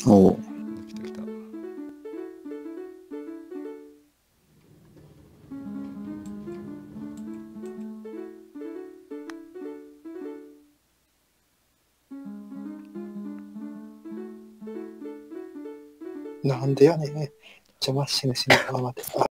おう。 来た来た。 なんでやねん。邪魔しぬしに。あ、待って。あ、